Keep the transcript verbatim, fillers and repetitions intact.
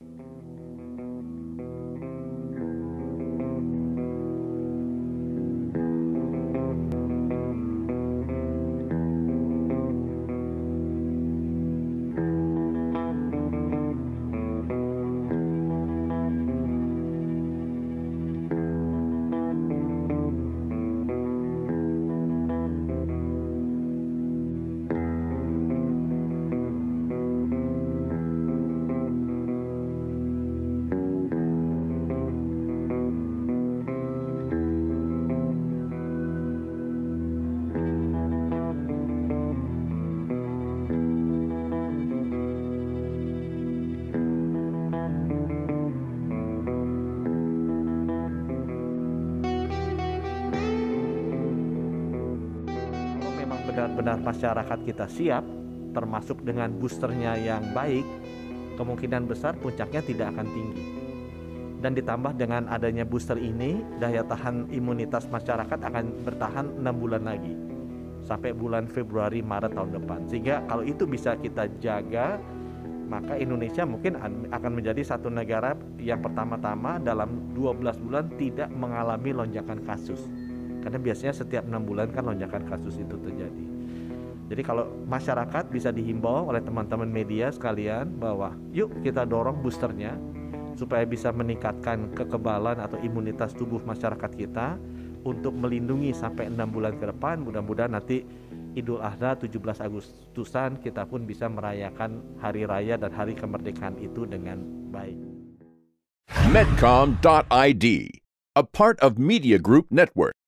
Kalau memang benar-benar masyarakat kita siap, termasuk dengan boosternya yang baik, kemungkinan besar puncaknya tidak akan tinggi. Dan ditambah dengan adanya booster ini, daya tahan imunitas masyarakat akan bertahan enam bulan lagi, sampai bulan Februari Maret tahun depan. Sehingga kalau itu bisa kita jaga, maka Indonesia mungkin akan menjadi satu negara yang pertama-tama dalam dua belas bulan tidak mengalami lonjakan kasus. Karena biasanya setiap enam bulan kan lonjakan kasus itu terjadi. Jadi kalau masyarakat bisa dihimbau oleh teman-teman media sekalian bahwa yuk kita dorong boosternya supaya bisa meningkatkan kekebalan atau imunitas tubuh masyarakat kita untuk melindungi sampai enam bulan ke depan. Mudah-mudahan nanti Idul Adha tujuh belas Agustusan kita pun bisa merayakan hari raya dan hari kemerdekaan itu dengan baik. Medcom dot I D, a part of Media Group Network.